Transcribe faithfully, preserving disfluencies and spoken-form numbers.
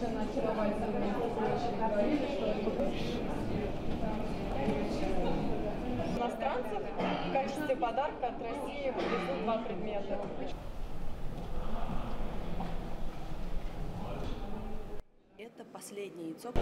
совершенно очаровательные. Говорили, что иностранцев в качестве подарка от России привезут два предмета. Это последнее яйцо.